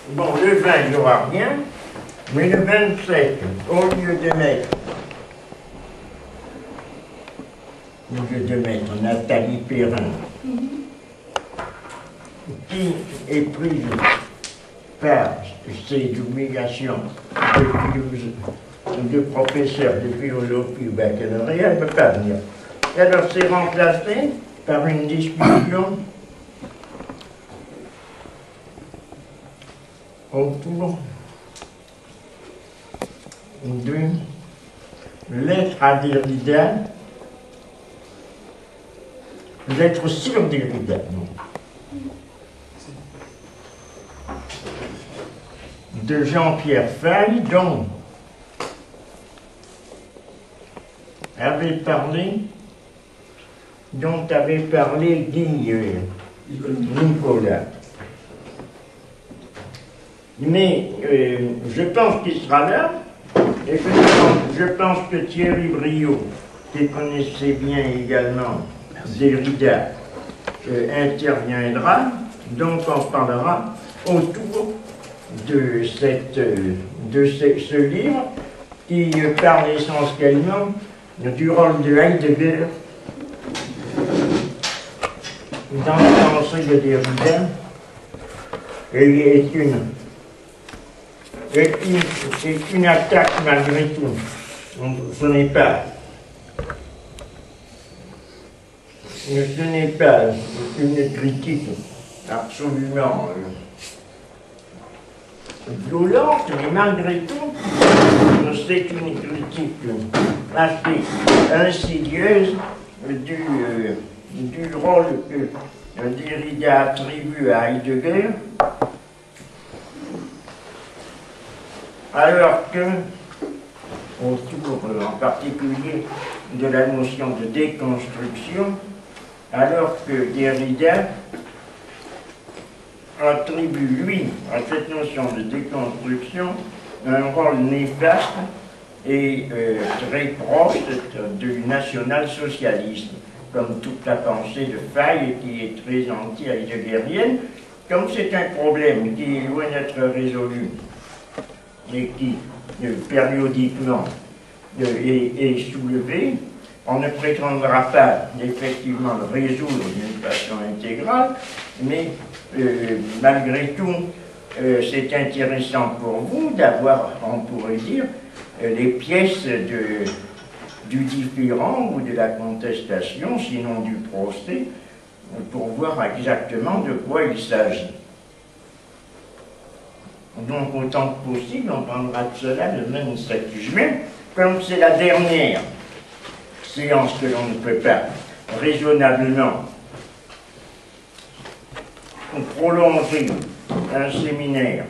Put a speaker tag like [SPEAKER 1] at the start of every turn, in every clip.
[SPEAKER 1] Bon, le 20, il n'y aura rien, mais le 27, au lieu de mettre Nathalie Perrin, qui est prise par ces obligations de professeur de philosophie au baccalauréat, elle ne peut pas venir. Alors c'est remplacé par une discussion autour d'une lettre à Derrida, lettre sur Derrida, de Jean-Pierre Faye, dont avait parlé Nicolas. Mais je pense qu'il sera là, et je pense que Thierry Briot, qui connaissait bien également Derrida, interviendra, donc on parlera autour de ce livre qui parle essentiellement du rôle de Heidegger dans la pensée de Derrida, et est une attaque malgré tout. Ce n'est pas une critique absolument violente, mais malgré tout, c'est une critique assez insidieuse du rôle que Derrida attribue à Heidegger, alors que, autour en particulier de la notion de déconstruction, alors que Derrida attribue, lui, à cette notion de déconstruction, un rôle néfaste et très proche du national-socialisme, comme toute la pensée de Faye qui est très anti-heideggerienne, comme c'est un problème qui est loin d'être résolu et qui, périodiquement, est soulevé, on ne prétendra pas effectivement le résoudre d'une façon intégrale, mais malgré tout, c'est intéressant pour vous d'avoir, on pourrait dire, les pièces du différend ou de la contestation, sinon du procès, pour voir exactement de quoi il s'agit. Donc, autant que possible, on parlera de cela le 27 juin, comme c'est la dernière séance que l'on ne peut pas raisonnablement prolonger un séminaire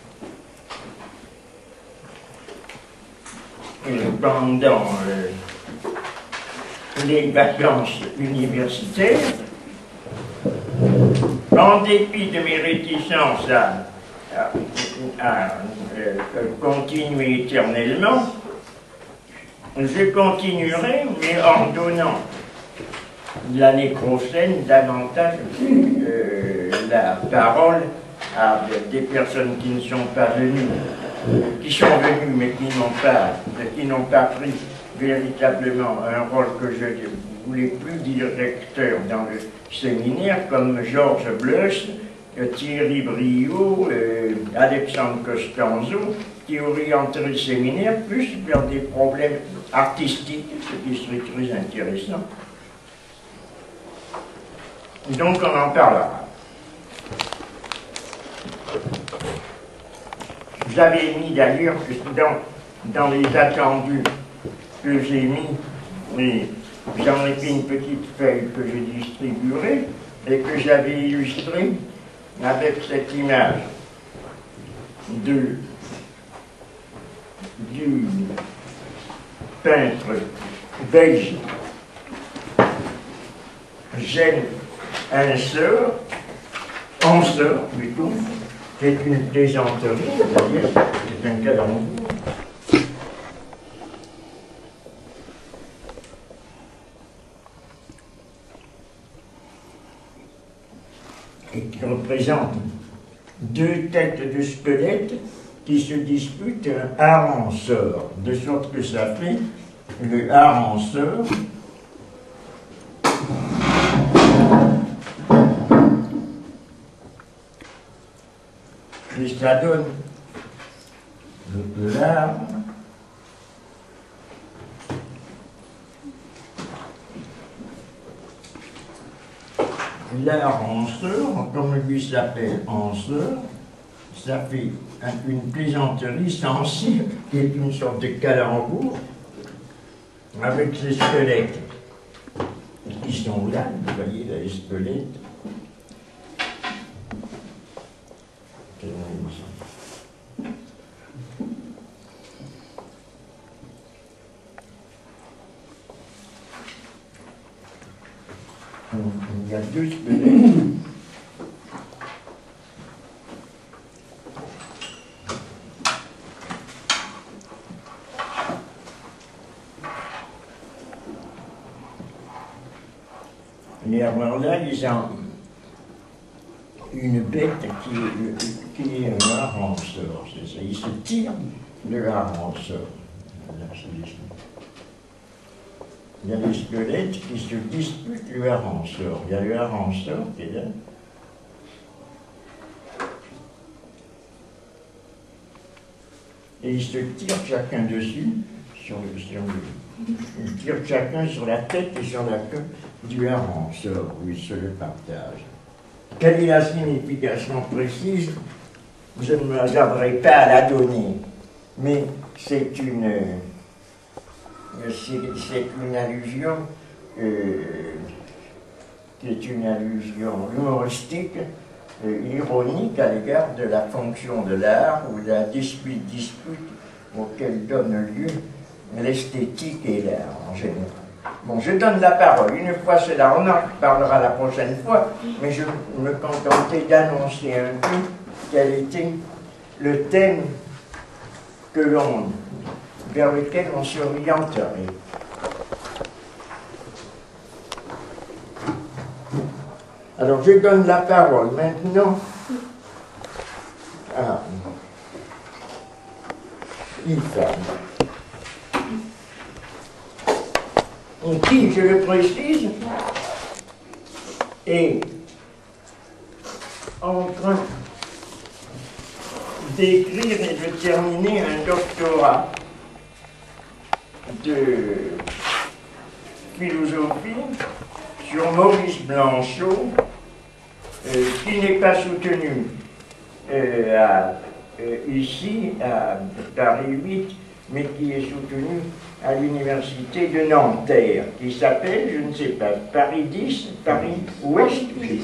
[SPEAKER 1] pendant les vacances universitaires, en dépit de mes réticences à continuer éternellement, je continuerai, mais en donnant l'année prochaine davantage la parole à des personnes qui ne sont pas venues, qui sont venues mais qui n'ont pas pris véritablement un rôle que je ne voulais plus directeur dans le séminaire, comme Georges Bleuss, Thierry Briot, Alexandre Costanzo, qui orienteraient le séminaire plus vers des problèmes artistiques, ce qui serait très intéressant. Donc on en parlera. J'avais mis d'ailleurs dans les attendus que j'ai mis, mais j'en ai fait une petite feuille que je distribuerai et que j'avais illustrée avec cette image du peintre belge Jean Ensor, plutôt, c'est une plaisanterie, c'est-à-dire c'est un calembour. Et qui représente deux têtes de squelettes qui se disputent un hareng-sort, de sorte que ça fait le hareng-sort. Et ça donne le larme. L'art en sort, comme lui s'appelle en sort, ça fait une plaisanterie sensible, qui est une sorte de calembour, avec ces squelettes qui sont là, vous voyez, là, les squelettes. Il y a deux squelettes. Et alors là, ils ont une bête qui est un hareng-sort, c'est ça. Ils se tirent le hareng-sort. Il y a des squelettes qui se disputent le hareng-sort. Il y a le hareng-sort qui est là. Et ils se tirent chacun dessus, ils tirent chacun sur la tête et sur la queue du hareng-sort, où ils se le partagent. Quelle est la signification précise? Je ne me hasarderai pas à la donner, mais c'est une allusion qui est une allusion humoristique, ironique à l'égard de la fonction de l'art ou de la dispute auquel donne lieu l'esthétique et l'art en général. Bon, je donne la parole. Une fois cela, on en parlera la prochaine fois, mais je me contentais d'annoncer un peu quel était le thème vers lequel on s'orienterait. Alors, je donne la parole maintenant à Ifan, qui, je le précise, est en train d'écrire et de terminer un doctorat de philosophie sur Maurice Blanchot, qui n'est pas soutenu ici à Paris 8, mais qui est soutenu à l'université de Nanterre, qui s'appelle, je ne sais pas, Paris 10, Paris Ouest,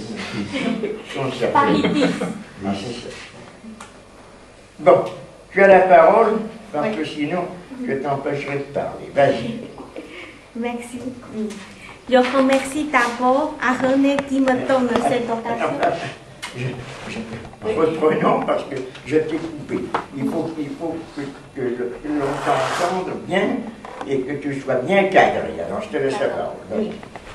[SPEAKER 2] Paris 10.
[SPEAKER 1] Ah, c'est ça. Bon, tu as la parole, parce que sinon, je t'empêcherai de parler. Vas-y.
[SPEAKER 2] Merci. Je remercie d'abord à René qui me donne cette occasion.
[SPEAKER 1] Reprenons parce que je t'ai coupé. Il faut que l'on t'entende bien et que tu sois bien cadré. Alors je te laisse la parole.
[SPEAKER 2] Oui.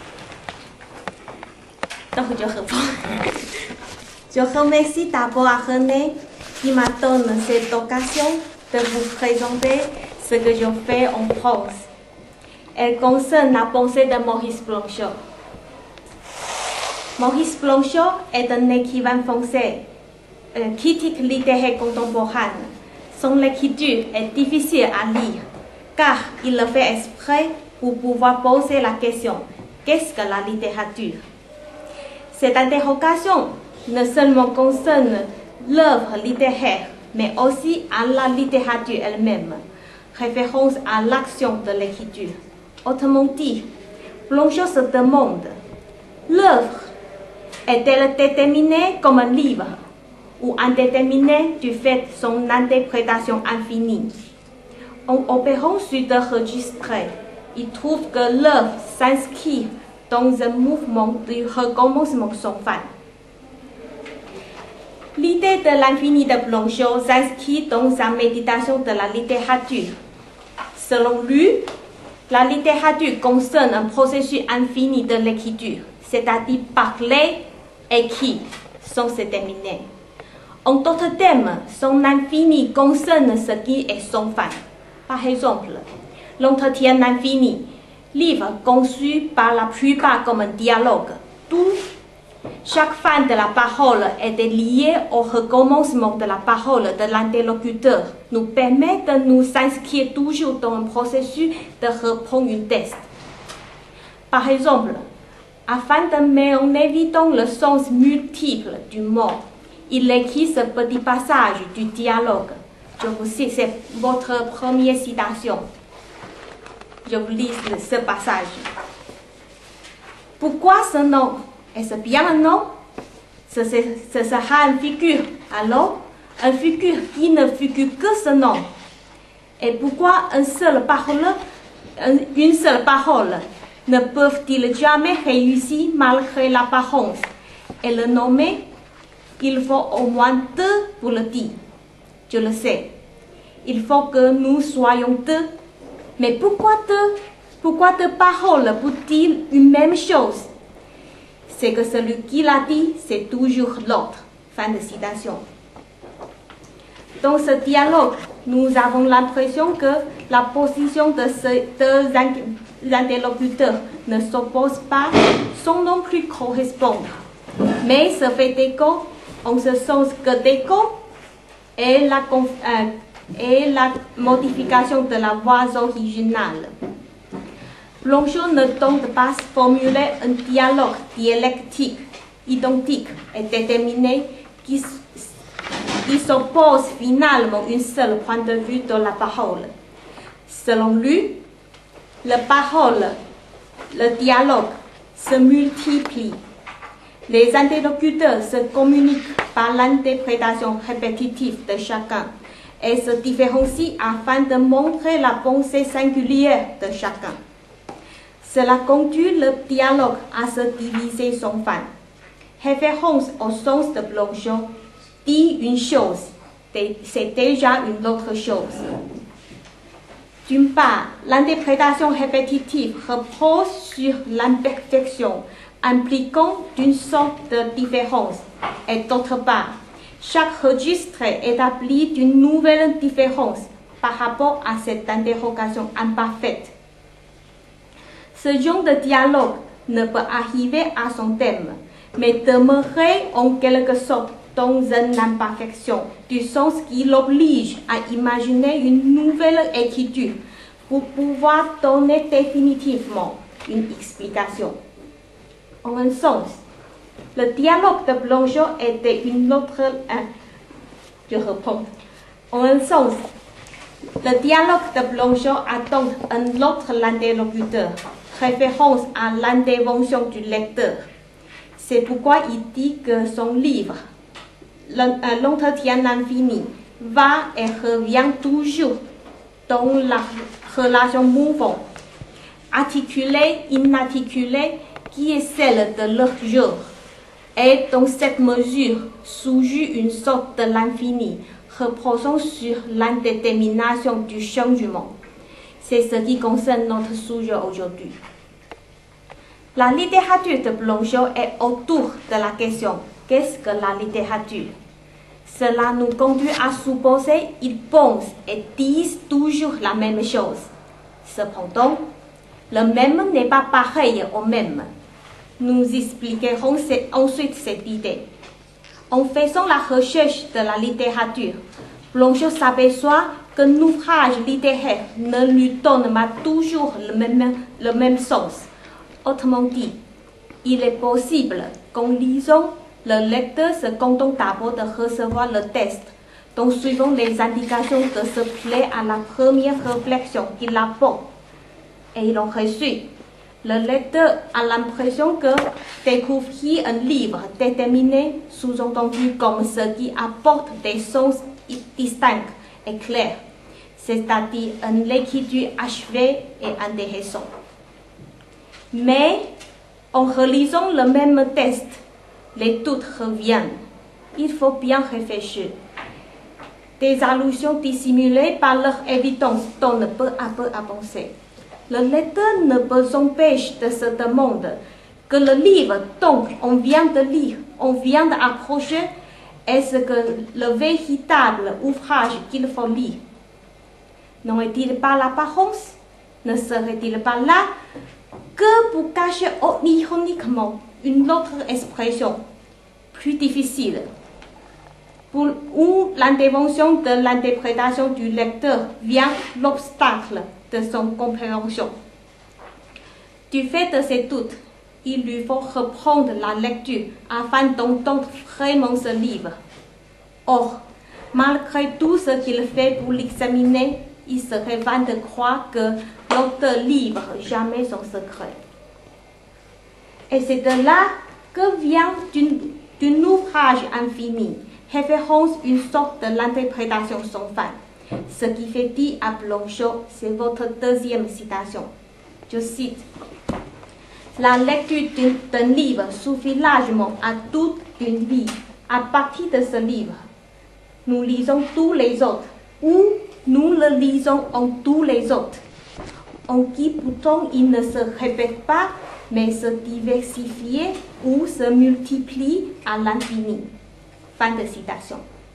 [SPEAKER 2] Donc je réponds. Je remercie d'abord à René qui m'a donné cette occasion de vous présenter ce que je fais en France. Elle concerne la pensée de Maurice Blanchot. Maurice Blanchot est un écrivain français, critique littéraire contemporaine. Son écriture est difficile à lire, car il le fait exprès pour pouvoir poser la question « Qu'est-ce que la littérature ?» Cette interrogation ne seulement concerne l'œuvre littéraire, mais aussi à la littérature elle-même, référence à l'action de l'écriture. Autrement dit, Blanchot se demande, l'œuvre est-elle déterminée comme un livre ou indéterminée du fait de son interprétation infinie? En opérant sur deux registres, il trouve que l'œuvre s'inscrit dans un mouvement de recommencement sans fin. L'idée de l'infini de Blanchot s'inscrit dans sa méditation de la littérature. Selon lui, la littérature concerne un processus infini de l'écriture, c'est-à-dire parler, écrire, sans se terminer. En d'autres termes, son infini concerne ce qui est sans fin. Par exemple, l'entretien infini, livre conçu par la plupart comme un dialogue. Tout, chaque fin de la parole est liée au recommencement de la parole de l'interlocuteur, nous permet de nous inscrire toujours dans un processus de reprendre un texte. Par exemple, afin de mettre en évidence le sens multiple du mot, il écrit ce petit passage du dialogue. Je vous cite, c'est votre première citation. Je vous lis ce passage. Pourquoi ce nom? Est-ce bien un nom? Ce sera une figure. Alors, une figure qui ne figure que ce nom. Et pourquoi une seule parole ne peuvent-ils jamais réussir malgré l'apparence? Et le nommer, il faut au moins deux pour le dire. Je le sais. Il faut que nous soyons deux. Mais pourquoi deux? Pourquoi deux paroles pour dire une même chose? C'est que celui qui l'a dit, c'est toujours l'autre. Fin de citation. Dans ce dialogue, nous avons l'impression que la position de ces deux interlocuteurs ne s'oppose pas sans non plus correspondre, mais se fait écho en ce sens que d'écho est la modification de la voix originale. Blanchot ne tente pas de formuler un dialogue dialectique, identique et déterminé qui s'oppose finalement à un seul point de vue de la parole. Selon lui, le dialogue se multiplie. Les interlocuteurs se communiquent par l'interprétation répétitive de chacun et se différencient afin de montrer la pensée singulière de chacun. Cela conduit le dialogue à se diviser sans fin. Référence au sens de Blanchot, dit une chose, c'est déjà une autre chose. D'une part, l'interprétation répétitive repose sur l'imperfection, impliquant une sorte de différence. Et d'autre part, chaque registre établit une nouvelle différence par rapport à cette interrogation imparfaite. Ce genre de dialogue ne peut arriver à son terme, mais demeurer en quelque sorte dans une imperfection, du sens qui l'oblige à imaginer une nouvelle écriture pour pouvoir donner définitivement une explication. En un sens, le dialogue de Blanchot était une autre... je reprends. En un sens, le dialogue de Blanchot attend un autre interlocuteur, référence à l'intervention du lecteur. C'est pourquoi il dit que son livre, L'entretien infini, va et revient toujours dans la relation mouvante, articulée, inarticulée, qui est celle de leur jour. Et dans cette mesure, surgit une sorte de l'infini, reposant sur l'indétermination du changement. C'est ce qui concerne notre sujet aujourd'hui. La littérature de Blanchot est autour de la question « Qu'est-ce que la littérature ?» Cela nous conduit à supposer qu'ils pensent et disent toujours la même chose. Cependant, le même n'est pas pareil au même. Nous expliquerons ensuite cette idée. En faisant la recherche de la littérature, Blanchot s'aperçoit qu'un ouvrage littéraire ne lui donne pas toujours le même sens. Autrement dit, il est possible qu'en lisant, le lecteur se contente d'abord de recevoir le texte, donc suivant les indications de se plier à la première réflexion qu'il apporte. Et il en résulte. Le lecteur a l'impression que découvrir un livre déterminé, sous-entendu comme ce qui apporte des sens distincts et clairs, c'est-à-dire une écriture achevée et intéressante. Mais, en relisant le même texte, les doutes reviennent. Il faut bien réfléchir. Des allusions dissimulées par leur évidence donnent peu à peu à penser. Le lecteur ne peut s'empêcher de se demander que le livre dont on vient de lire, on vient d'approcher, est-ce que le véritable ouvrage qu'il faut lire? N'aurait-il pas l'apparence? Ne serait-il pas là que pour cacher ironiquement une autre expression plus difficile, où l'intervention de l'interprétation du lecteur vient l'obstacle de son compréhension? Du fait de ces doutes, il lui faut reprendre la lecture afin d'entendre vraiment ce livre. Or, malgré tout ce qu'il fait pour l'examiner, il serait vain de croire que l'auteur livre jamais son secret. Et c'est de là que vient d'un ouvrage infini, référence une sorte de l'interprétation sans fin. Ce qui fait dire à Blanchot, c'est votre deuxième citation. Je cite: la lecture d'un livre suffit largement à toute une vie. À partir de ce livre, nous lisons tous les autres, ou nous le lisons en tous les autres, en qui pourtant il ne se répète pas, mais se diversifie ou se multiplie à l'infini. Fin de citation.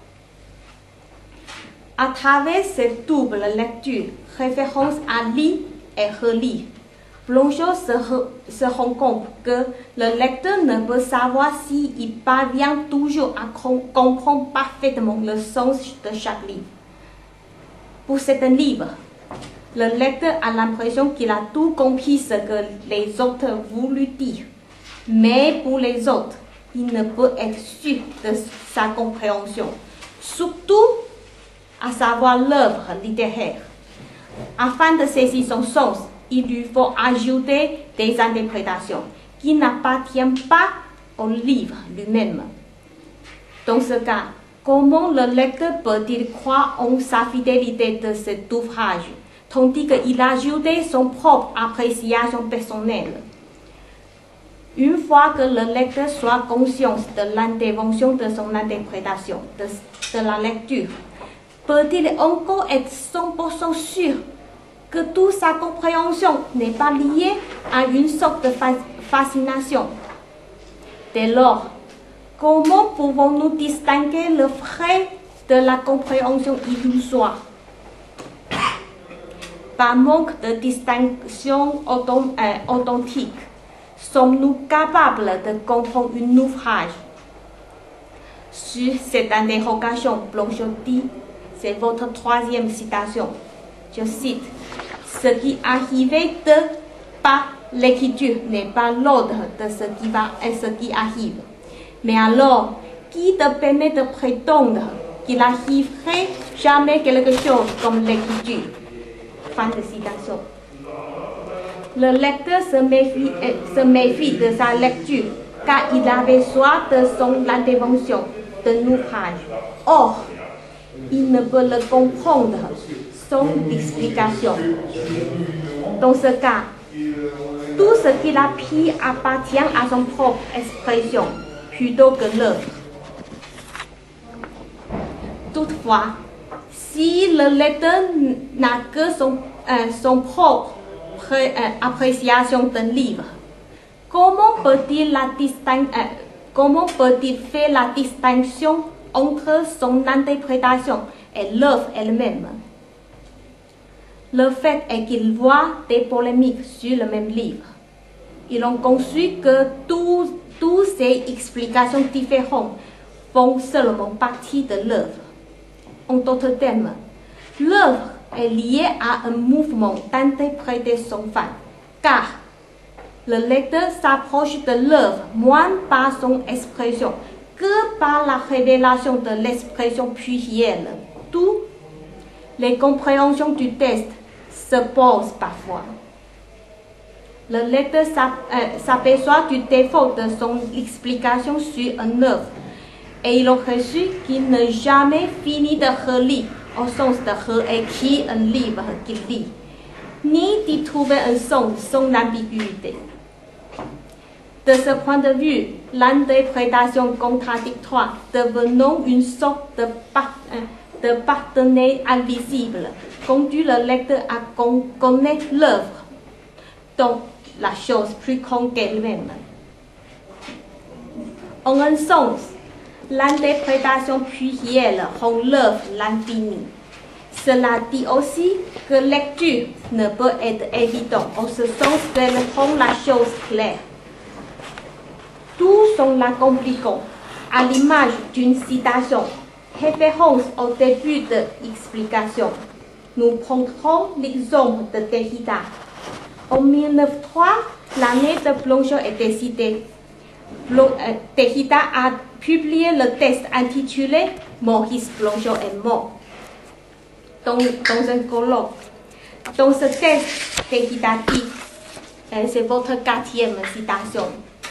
[SPEAKER 2] À travers cette double lecture, référence à lire et relire, Blanchot se rend compte que le lecteur ne peut savoir s'il parvient toujours à comprendre parfaitement le sens de chaque livre. Pour certains livres, le lecteur a l'impression qu'il a tout compris ce que les auteurs voulaient dire. Mais pour les autres, il ne peut être sûr de sa compréhension, surtout à savoir l'œuvre littéraire. Afin de saisir son sens, il lui faut ajouter des interprétations qui n'appartiennent pas au livre lui-même. Dans ce cas, comment le lecteur peut-il croire en sa fidélité de cet ouvrage, tandis qu'il a ajouté son propre appréciation personnelle? Une fois que le lecteur soit conscient de l'intervention de son interprétation, de la lecture, peut-il encore être 100% sûr que toute sa compréhension n'est pas liée à une sorte de fascination? Dès lors, comment pouvons-nous distinguer le vrai de la compréhension illusoire? Par manque de distinction authentique, sommes-nous capables de comprendre un ouvrage? Sur cette interrogation, Blanchot dit, c'est votre troisième citation. Je cite: ce qui arrivait par l'écriture n'est pas l'ordre de ce qui va et ce qui arrive. Mais alors, qui te permet de prétendre qu'il arriverait jamais quelque chose comme l'écriture? Fin de citation. Le lecteur se méfie de sa lecture car il avait soif de son intervention d'un ouvrage. Or, il ne peut le comprendre sans explication. Dans ce cas, tout ce qu'il a pris appartient à son propre expression plutôt que l'œuvre. Toutefois, si le lecteur n'a que son propre appréciation d'un livre, comment peut-il faire la distinction entre son interprétation et l'œuvre elle-même? Le fait est qu'il voit des polémiques sur le même livre. Ils ont conçu que toutes ces explications différentes font seulement partie de l'œuvre. En d'autres termes, l'œuvre est liée à un mouvement d'interpréter sans fin, car le lecteur s'approche de l'œuvre moins par son expression que par la révélation de l'expression plurielle. D'où les compréhensions du texte se posent parfois. Le lecteur s'aperçoit du défaut de son explication sur une œuvre et il aurait su qu'il n'a jamais fini de relire au sens de réécrire un livre qu'il lit, ni d'y trouver un sens sans ambiguïté. De ce point de vue, l'interprétation contradictoire devenant une sorte de partenaire invisible conduit le lecteur à connaître l'œuvre, donc la chose plus grande qu'elle-même. En un sens, l'interprétation plurielle rend l'œuvre l'infini. Cela dit aussi que la lecture ne peut être évidente en ce sens qu'elle rend la chose claire. Tout en la compliquant, à l'image d'une citation, référence au début de l'explication. Nous prendrons l'exemple de Derrida. En 1903, l'année de Blanchot est décidée. Derrida a publié le texte intitulé Maurice Blanchot est mort dans un colloque. Dans ce texte, Derrida dit, c'est votre 4e citation.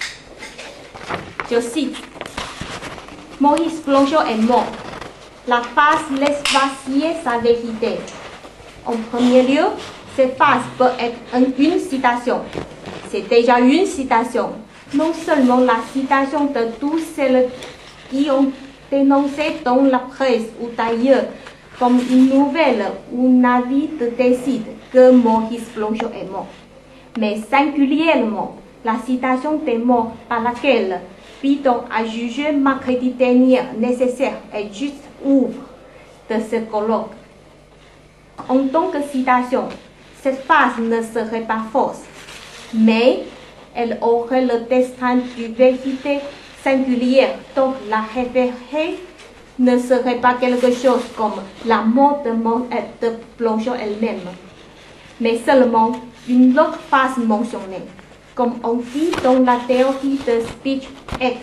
[SPEAKER 2] Je cite, Maurice Blanchot est mort. La phrase laisse vaciller sa vérité. En premier lieu, cette phrase peut être une citation. C'est déjà une citation. Non seulement la citation de tous celles qui ont dénoncé dans la presse ou d'ailleurs comme une nouvelle ou un avis de décide que Maurice Blanchot est mort, mais singulièrement la citation des mots par laquelle Bidon a jugé mercredi dernier nécessaire et juste ouvre de ce colloque. En tant que citation, cette phrase ne serait pas fausse, mais elle aurait le destin d'une vérité singulière, donc la référée ne serait pas quelque chose comme la mort de Blanchot elle-même, mais seulement une autre phrase mentionnée, comme on dit dans la théorie de speech X,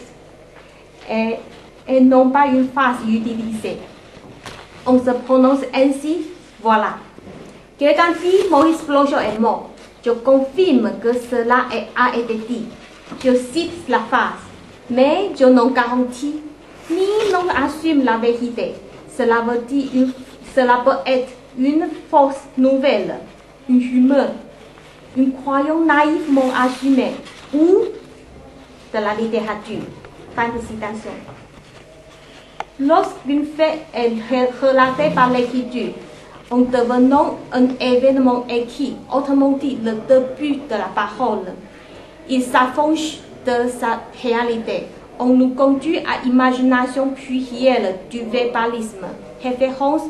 [SPEAKER 2] et non pas une phrase utilisée. On se prononce ainsi, voilà. Quelqu'un dit Maurice Blanchot est mort. Je confirme que cela a été dit. Je cite la phrase, mais je n'en garantis ni n'en assume la vérité. Cela peut être une fausse nouvelle, une rumeur, une croyance naïvement assumée ou de la littérature. Fin de citation. Lorsqu'une fait est relatée par l'écriture, en devenant un événement écrit, autrement dit le début de la parole, il s'affranchit de sa réalité. On nous conduit à l'imagination plurielle du verbalisme, référence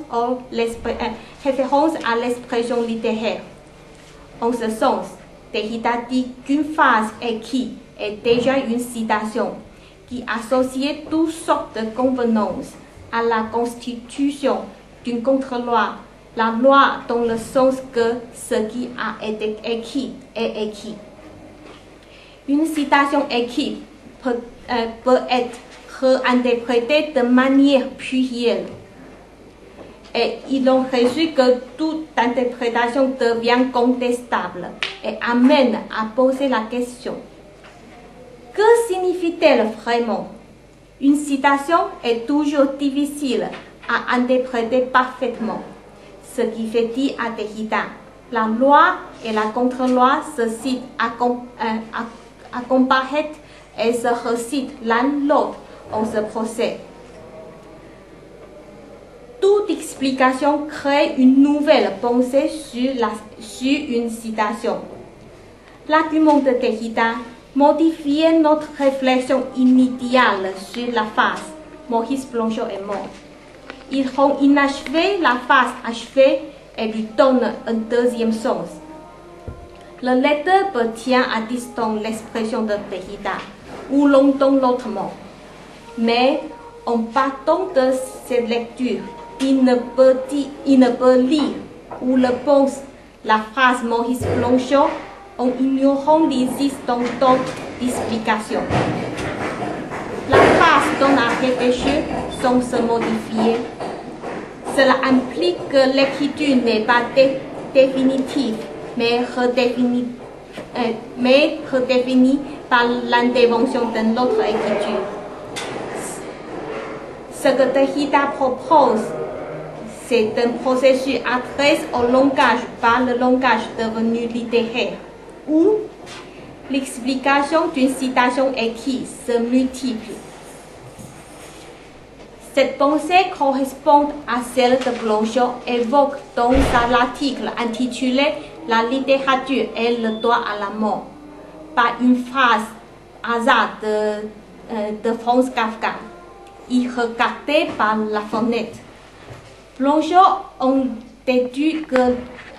[SPEAKER 2] à l'expression littéraire. En ce sens, Derrida dit qu'une phrase écrite est déjà une citation qui associe toutes sortes de convenances à la constitution d'une contre-loi, la loi dans le sens que ce qui a été écrit est écrit. Une citation écrite peut être réinterprétée de manière plurielle. Et il en résulte que toute interprétation devient contestable et amène à poser la question. Que signifie-t-elle vraiment? Une citation est toujours difficile à interpréter parfaitement. Ce qui fait dire à Derrida, la loi et la contre-loi se citent à comparaître et se recitent l'un l'autre en ce procès. Toute explication crée une nouvelle pensée sur une citation. L'argument de Derrida modifiait notre réflexion initiale sur la phrase « Maurice Blanchot est mort ». Il rend inachevée la phrase achevée et lui donne un deuxième sens. Le lecteur peut tenir à distance l'expression de Derrida ou l'entendre autrement. Mais en partant de cette lecture, il ne peut lire ou le pense la phrase Maurice Blanchot en ignorant l'existence d'autres explications. La phrase donne à réfléchir sans se modifier. Cela implique que l'écriture n'est pas définitive, mais redéfinie par l'intervention de notre écriture. Ce que Derrida propose, c'est un processus adressé au langage par le langage devenu littéraire, où l'explication d'une citation écrite se multiplie. Cette pensée correspond à celle de Blanchot évoque dans l'article intitulé « La littérature et le droit à la mort » par une phrase hasard de Franz Kafka. y regardait par la fenêtre. Plongeurs ont déduit que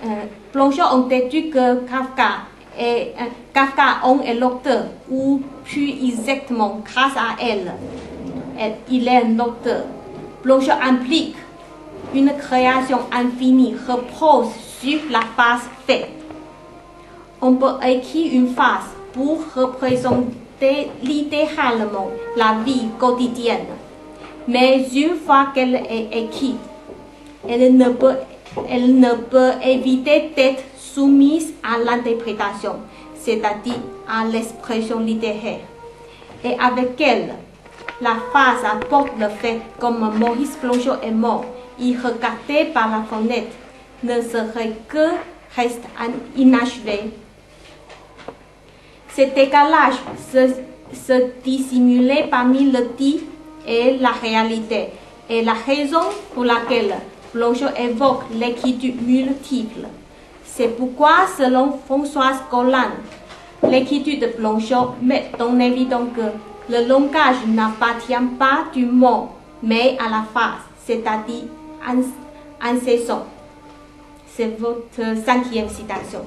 [SPEAKER 2] Kafka est l'auteur, ou plus exactement grâce à elle, il est un auteur. Plongeur implique une création infinie repose sur la phase faite. On peut écrire une phase pour représenter littéralement la vie quotidienne, mais une fois qu'elle est écrite, elle ne peut éviter d'être soumise à l'interprétation, c'est-à-dire à l'expression littéraire. Et avec elle, la phrase apporte le fait comme Maurice Plongeot est mort, il regardait par la fenêtre, ne serait que reste inachevé. Cet égalage se dissimulait parmi le dit et la réalité, et la raison pour laquelle Plongeot évoque l'écriture multiple. C'est pourquoi, selon Françoise Golland, l'écriture de Plongeot met en évidence que le langage n'appartient pas du mot, mais à la phrase, c'est-à-dire incessant. C'est votre 5e citation.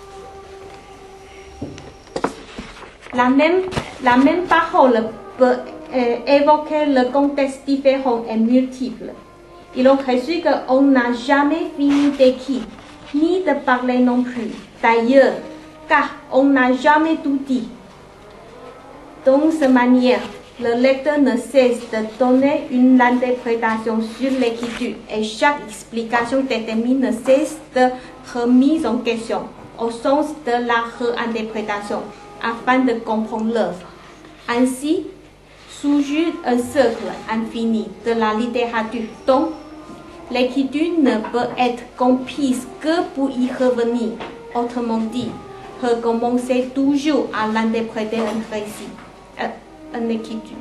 [SPEAKER 2] La même parole peut évoquer le contexte différent et multiple. Il en résulte qu'on n'a jamais fini d'écrire, ni de parler non plus. D'ailleurs, car on n'a jamais tout dit. De cette manière, le lecteur ne cesse de donner une interprétation sur l'écriture et chaque explication détermine ne cesse de remise en question au sens de la réinterprétation afin de comprendre l'œuvre. Ainsi, surgit un cercle infini de la littérature dont l'écriture ne peut être comprise que pour y revenir. Autrement dit, recommencer toujours à l'interpréter un récit, une écriture.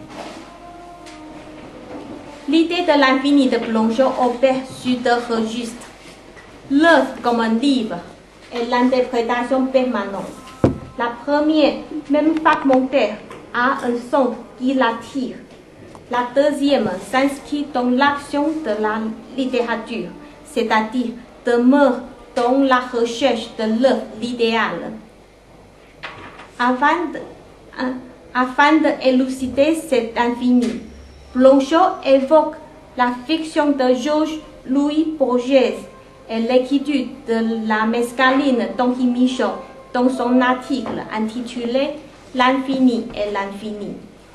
[SPEAKER 2] L'idée de l'infini de Plongeot opère sur deux registres. L'œuvre comme un livre et l'interprétation permanente. La première, même fragmentaire, a un sens qui l'attire. La deuxième s'inscrit dans l'action de la littérature, c'est-à-dire demeure dans la recherche de l'œuvre idéale. Afin d'élucider cet infini, Plongeot évoque la fiction de Georges-Louis Borges et l'écriture de la mescaline d'Henri Michaux dans son article intitulé « L'infini et l'infini ».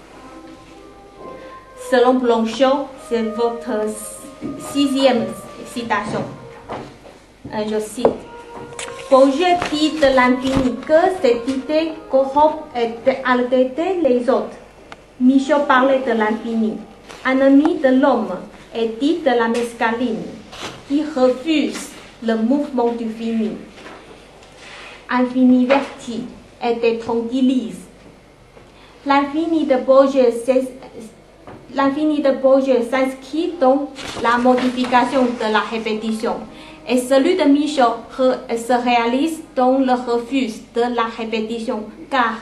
[SPEAKER 2] Selon Plongeot, c'est votre 6e citation. Je cite. Borges dit de l'infini que cette idée corrompt et altère les autres. Michaux parlait de l'infini, ennemi de l'homme, et dit de la mescaline, qui refuse le mouvement du fini. Infini verti et détranquillise. L'infini de Borges s'inscrit dans la modification de la répétition, et celui de Michaux se réalise dans le refus de la répétition, car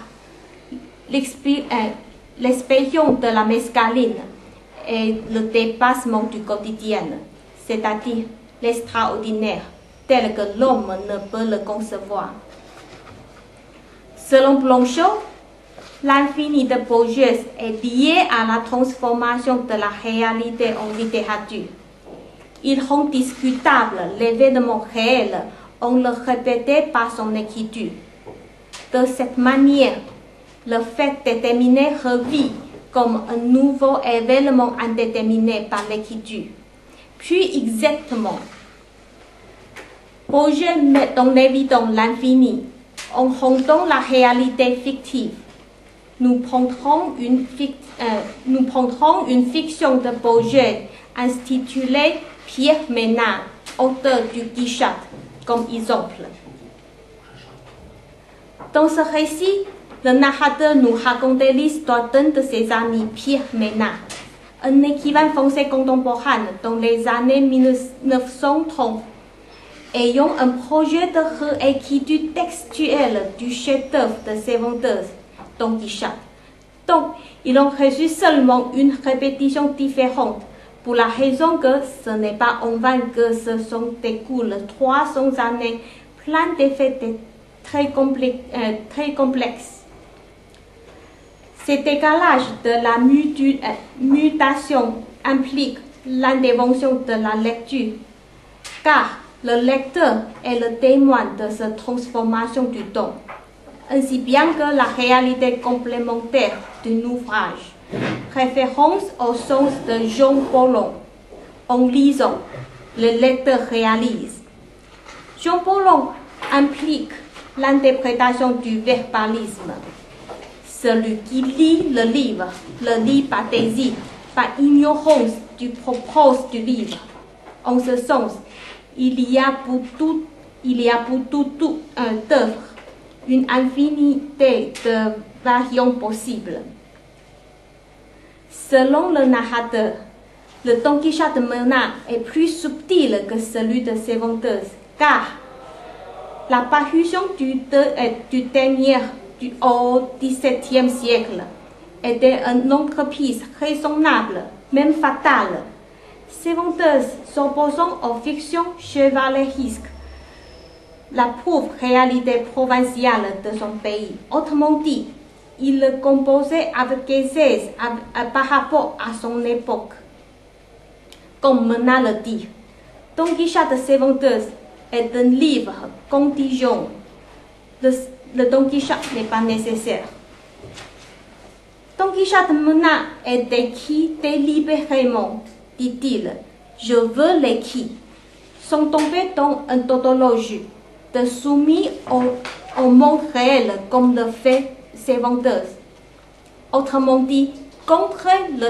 [SPEAKER 2] l'expression de la mescaline est le dépassement du quotidien, c'est-à-dire l'extraordinaire, tel que l'homme ne peut le concevoir. Selon Plongeot, l'infini de Borges est lié à la transformation de la réalité en littérature. Il rend discutable l'événement réel en le répétant par son écriture. De cette manière, le fait déterminé revit comme un nouveau événement indéterminé par l'écriture. Puis exactement, Borges met en évidence l'infini en rendant la réalité fictive. Nous prendrons une fiction de Borges intitulée Pierre Ménard, auteur du Guichat, comme exemple. Dans ce récit, le narrateur nous raconte l'histoire d'un de ses amis, Pierre Ménard, un écrivain français contemporain dans les années 1930, ayant un projet de réécriture textuelle du chef-d'œuvre de Cervantes, Don Quichotte, Donc, ils ont reçu seulement une répétition différente, pour la raison que ce n'est pas en vain que se sont écoulées 300 années pleines d'effets très complexes. Cet décalage de la mutation implique l'intervention de la lecture, car le lecteur est le témoin de cette transformation du don, ainsi bien que la réalité complémentaire d'un ouvrage. Référence au sens de Jean Paulhan. En lisant, le lecteur réalise. Jean Paulhan implique l'interprétation du verbalisme. Celui qui lit le livre le lit par désir, par ignorance du propos du livre. En ce sens, il y a pour toute œuvre une infinité de variantes possibles. Selon le narrateur, le Don Quichotte de Menard est plus subtil que celui de Cervantes, car la parution du dernier au XVIIe siècle était une entreprise raisonnable, même fatale. Cervantes, s'opposant aux fictions chevaleresques, la pauvre réalité provinciale de son pays. Autrement dit, il le composait avec aisance par rapport à son époque. Comme Menard le dit, Don Quichotte de Cervantes est un livre contingent. Le Don Quichotte n'est pas nécessaire. Don Quichotte de Menard est décrit délibérément, dit-il. Je veux l'écrit. Sont tombés dans une tautologie, de soumis au monde réel comme le fait Cervantes. Autrement dit, contre le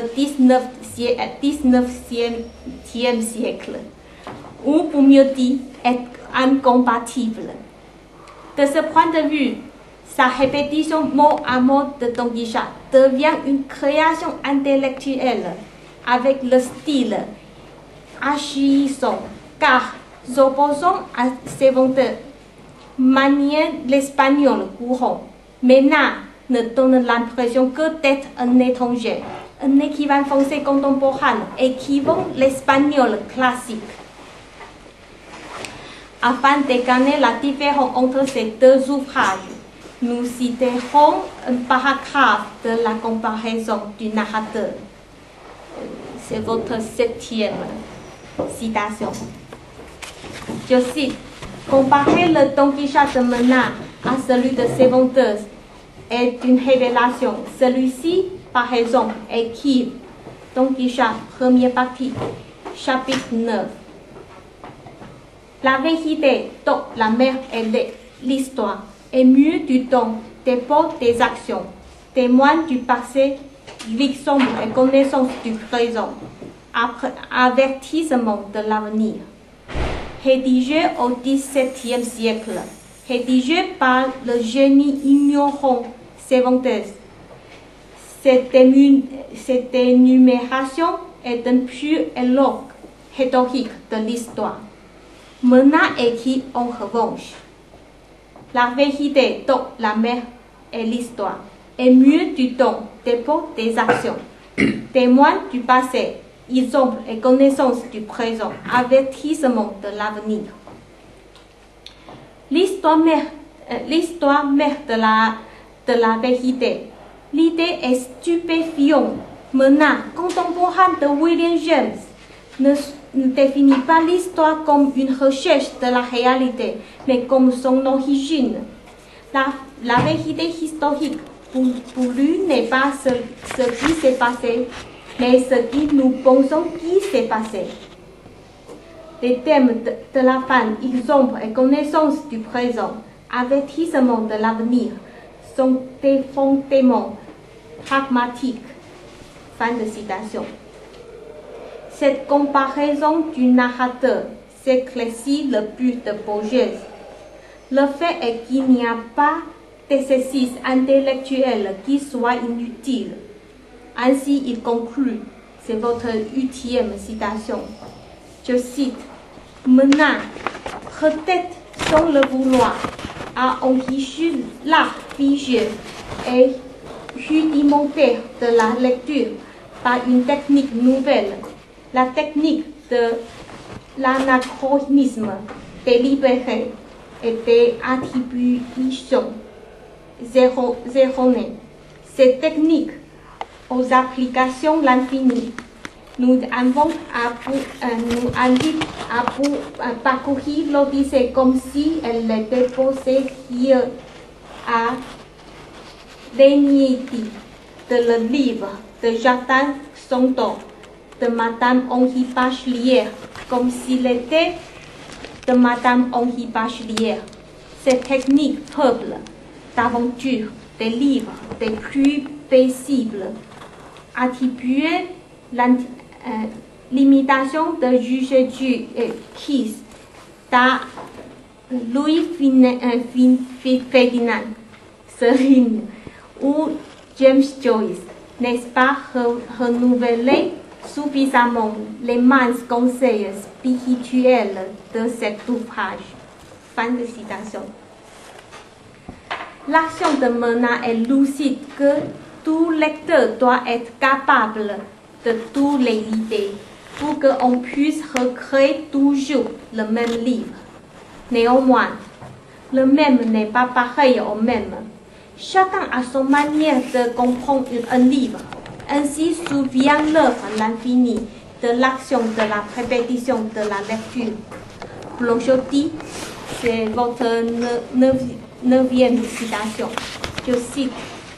[SPEAKER 2] 19e siècle, ou pour mieux dire, est incompatible. De ce point de vue, sa répétition mot à mot de Don Quichotte devient une création intellectuelle avec le style agissant, car s'opposant à Cervantes, maniait l'espagnol courant. Menard ne donne l'impression que d'être un étranger, un équivalent français contemporain équivalent l'espagnol classique. Afin d'égayer la différence entre ces deux ouvrages, nous citerons un paragraphe de la comparaison du narrateur. C'est votre 7e citation. Je cite: comparer le Don Quichotte de Menard à celui de Cervantes est une révélation. Celui-ci, par exemple, écrit Don Quichotte, première partie, chapitre 9. La vérité, donc la mère et l'histoire, est mieux du temps, dépôt des actions, témoin du passé, l'exemple et connaissance du présent, avertissement de l'avenir. Rédigé au XVIIe siècle, rédigé par le génie ignorant Cervantes, cette énumération est un pur éloge rhétorique de l'histoire. Menard écrit en revanche: la vérité, donc la mère et l'histoire, est mieux du temps, dépôt des actions, témoin du passé, exemple et connaissance du présent, avertissement de l'avenir. L'histoire mère de la vérité. L'idée est stupéfiante. Menard, contemporain de William James, ne définit pas l'histoire comme une recherche de la réalité, mais comme son origine. La vérité historique, pour lui, n'est pas ce qui s'est passé, mais ce qui nous pensons qui s'est passé. Les thèmes de la fin, exemple et connaissance du présent, avertissement de l'avenir, sont des fondements pragmatiques. Fin de citation. Cette comparaison du narrateur s'éclaircit le but de Borges. Le fait est qu'il n'y a pas d'exercice intellectuel qui soit inutile. Ainsi, il conclut. C'est votre 8e citation. Je cite: Menard, peut-être sans le vouloir, a enrichi l'art figé et rudimentaire de la lecture par une technique nouvelle, la technique de l'anachronisme délibéré et des attributions erronées. Ces techniques aux applications l'infini nous invitent à parcourir l'Odyssée comme si elle était posée hier à l'initiative de le livre de Jardin Sonto de Madame Henri Bachelier, comme s'il était de Madame Henri Bachelier. Ces techniques peuplent d'aventure des livres des plus paisibles, attribuer l'imitation de juger Dieu qui dans Louis Ferdinand, Serine ou James Joyce, n'est-ce pas renouveler suffisamment les minces conseils spirituels de cet ouvrage. Fin de citation. L'action de Mena est lucide que tout lecteur doit être capable de toutes les idées pour qu'on puisse recréer toujours le même livre. Néanmoins, le même n'est pas pareil au même. Chacun a son manière de comprendre un livre. Ainsi souvient l'œuvre l'infini de l'action de la répétition de la lecture. Blanchot dit, c'est votre neuvième citation. Je cite.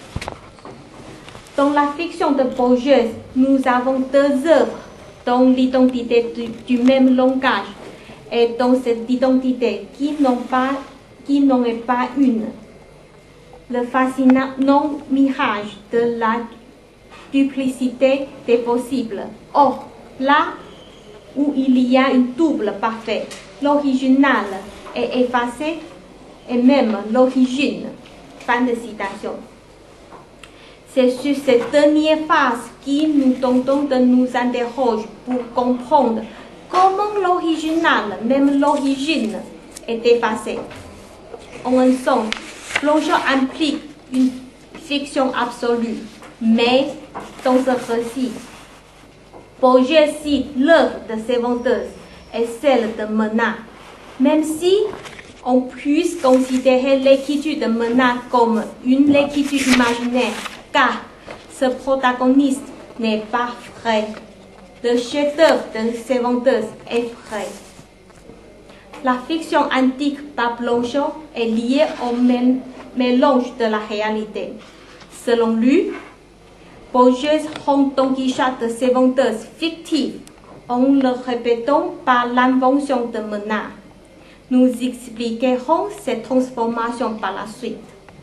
[SPEAKER 2] Dans la fiction de Borges, nous avons deux œuvres dont l'identité du même langage et dans cette identité qui n'en est pas une. Le fascinant mirage de la duplicité des possibles. Or, là où il y a une double parfaite, l'original est effacé et même l'origine. Fin de citation. C'est sur cette dernière phase que nous tentons de nous interroger pour comprendre comment l'original, même l'origine, est effacée. En un sens, Blanchot implique une fiction absolue, mais dans ce récit, Borges cite l'œuvre de Cervantes et celle de Mena, même si on puisse considérer l'écriture de Mena comme une écriture imaginaire, car ce protagoniste n'est pas vrai. Le chef-d'œuvre de Cervantes est vrai. La fiction antique par Blanchot est liée au même mélange de la réalité. Selon lui, Borges rend Don Quichotte de Cervantes fictif en le répétant par l'invention de Mena. Nous expliquerons cette transformation par la suite.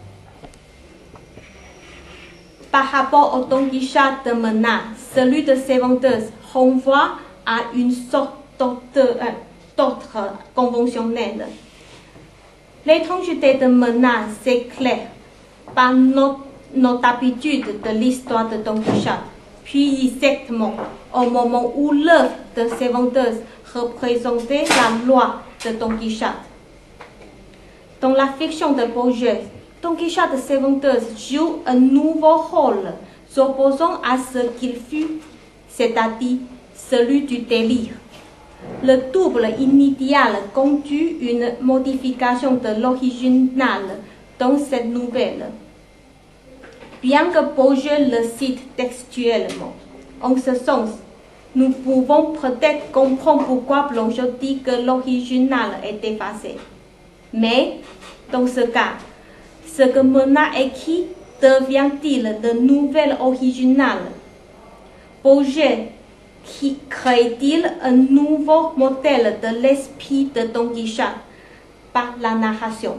[SPEAKER 2] Par rapport au Don Quichotte de Mena, celui de Cervantes renvoie à une sorte d'ordre conventionnel. L'étrangeté de Mena s'éclaire par notre habitude de l'histoire de Don Quichotte, puis exactement au moment où l'œuvre de Cervantes représentait la loi de Don Quichotte. Dans la fiction de Borges, Don Quichotte de Cervantes joue un nouveau rôle, s'opposant à ce qu'il fut, c'est-à-dire celui du délire. Le double initial conduit une modification de l'original dans cette nouvelle. Bien que Borges le cite textuellement, en ce sens, nous pouvons peut-être comprendre pourquoi Blanchot dit que l'original est effacé. Mais, dans ce cas, ce que Mena écrit devient-il le nouvel original? Borges crée-t-il un nouveau modèle de l'esprit de Don Quichotte par la narration?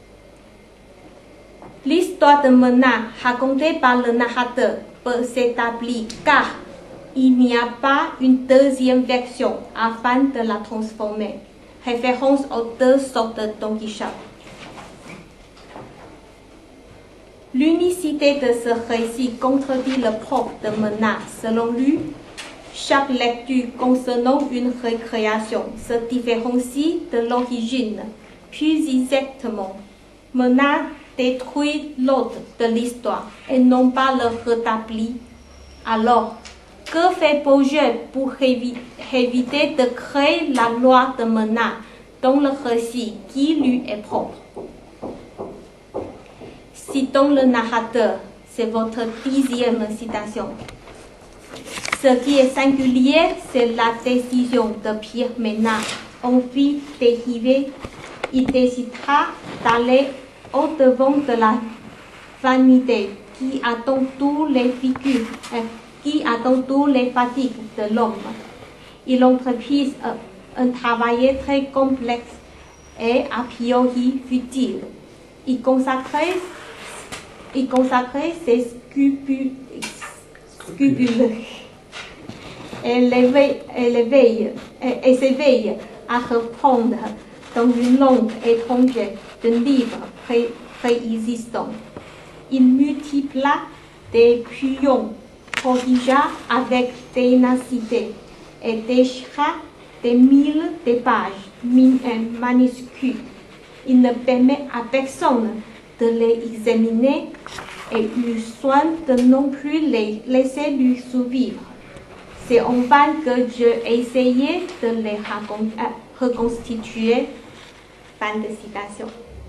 [SPEAKER 2] L'histoire de Mena racontée par le narrateur peut s'établir car il n'y a pas une deuxième version afin de la transformer. Référence aux deux sortes de Don Quichotte. L'unicité de ce récit contredit le propre de Mena. Selon lui, chaque lecture concernant une récréation se différencie de l'origine. Plus exactement, Mena détruit l'autre de l'histoire et non pas le rétablir. Alors, que fait Bourget pour éviter de créer la loi de Menard dans le récit qui lui est propre? Citons le narrateur, c'est votre 10e citation. Ce qui est singulier, c'est la décision de Pierre Menard, envie dérivé. Il décidera d'aller au-devant de la vanité qui attend tous les figures, qui attend tous les fatigues de l'homme. Il entreprit un travail très complexe et a priori futile. Il consacrait ses scrupules et s'éveille à reprendre dans une langue étrangère d'un livre préexistant. Il multiplia des pions prodigea avec ténacité et déchira des milles de pages manuscrites. Il ne permet à personne de les examiner et eut soin de non plus les laisser lui survivre. C'est en vain que j'ai essayé de les reconstituer. Fin de citation.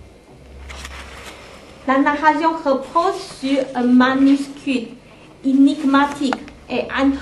[SPEAKER 2] La narration repose sur un manuscrit énigmatique et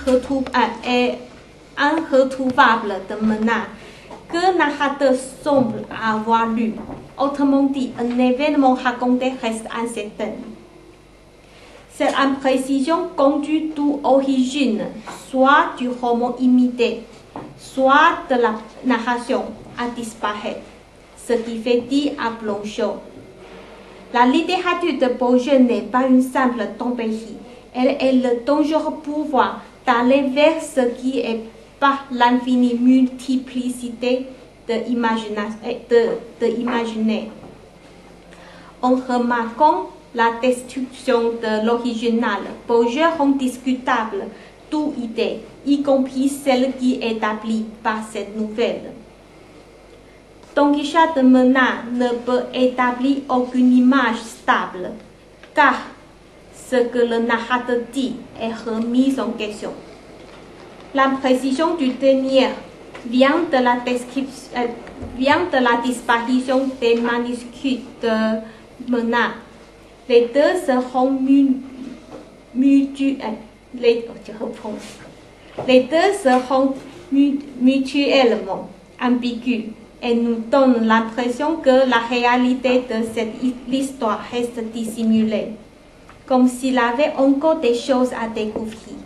[SPEAKER 2] inretrouvable de Menard que le narrateur semble avoir lu. Autrement dit, un événement raconté reste incertain. Cette imprécision conduit toute origine, soit du roman imité, soit de la narration, à disparaître, ce qui fait dire à Blanchot. La littérature de Bourget n'est pas une simple tempérie, elle est le dangereux pouvoir d'aller vers ce qui est par l'infinie multiplicité de imaginer. En remarquant la destruction de l'original, Bourget rend discutable toute idée, y compris celle qui est établie par cette nouvelle. Don Quichotte de Menard ne peut établir aucune image stable, car ce que le narrateur dit est remis en question. L'imprécision du dernier vient de la disparition des manuscrits de Menard. Les deux seront mutuellement ambigus et nous donnent l'impression que la réalité de cette histoire reste dissimulée, comme s'il avait encore des choses à découvrir.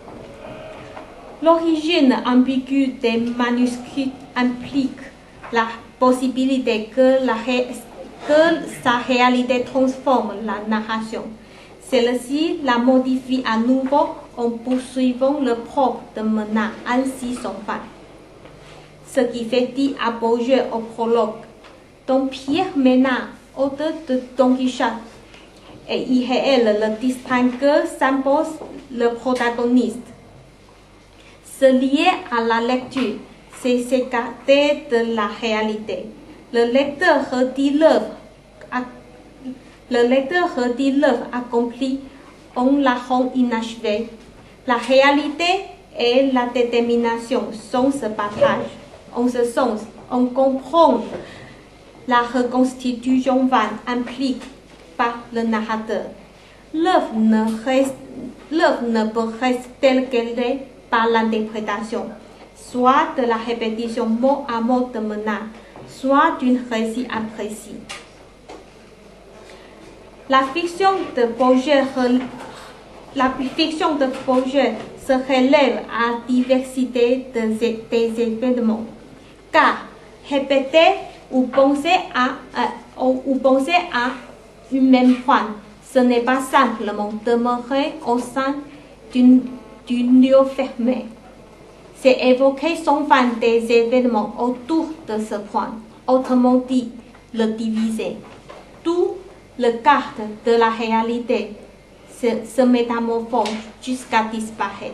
[SPEAKER 2] L'origine ambiguë des manuscrits implique la possibilité que sa réalité transforme la narration. Celle-ci la modifie à nouveau en poursuivant le propre de Menard, ainsi son fin. Ce qui fait dire à Bourget au prologue, dans Pierre Menard, auteur de Don Quichotte, et irréel, le distingueur s'impose le protagoniste. Se lier à la lecture, c'est s'écarter de la réalité. Le lecteur redit l'œuvre accomplie, on la rend inachevée. La réalité et la détermination sont ce partage. En ce sens, on comprend la reconstitution vaine impliquée par le narrateur. L'œuvre ne peut rester telle qu'elle est par l'interprétation, soit de la répétition mot à mot de Menard, soit d'un récit imprécis. La fiction de Bourget se relève à la diversité des événements, car répéter ou penser à une même point, ce n'est pas simplement demeurer au sein d'une lieu fermé. C'est évoquer sans fin des événements autour de ce point, autrement dit, le diviser. Tout le cadre de la réalité se métamorphose jusqu'à disparaître.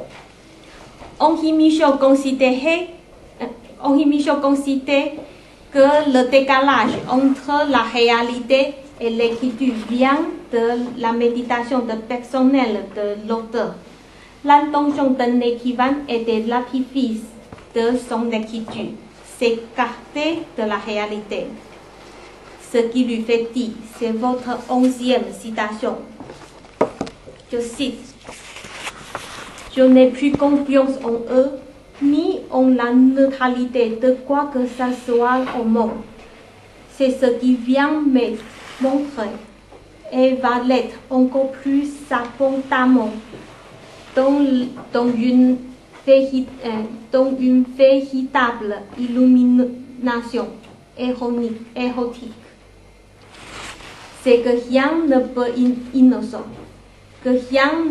[SPEAKER 2] Henri Michaud considère que le décalage entre la réalité et l'écriture vient de la méditation personnelle de l'auteur. L'intention d'un écrivain et de l'artifice de son écriture, s'écarter de la réalité. Ce qui lui fait dire, c'est votre 11e citation. Je cite, « Je n'ai plus confiance en eux, ni en la neutralité de quoi que ce soit au monde. C'est ce qui vient me montrer et va l'être encore plus abondamment dans une véritable illumination érotique. C'est que rien ne peut innocent, que rien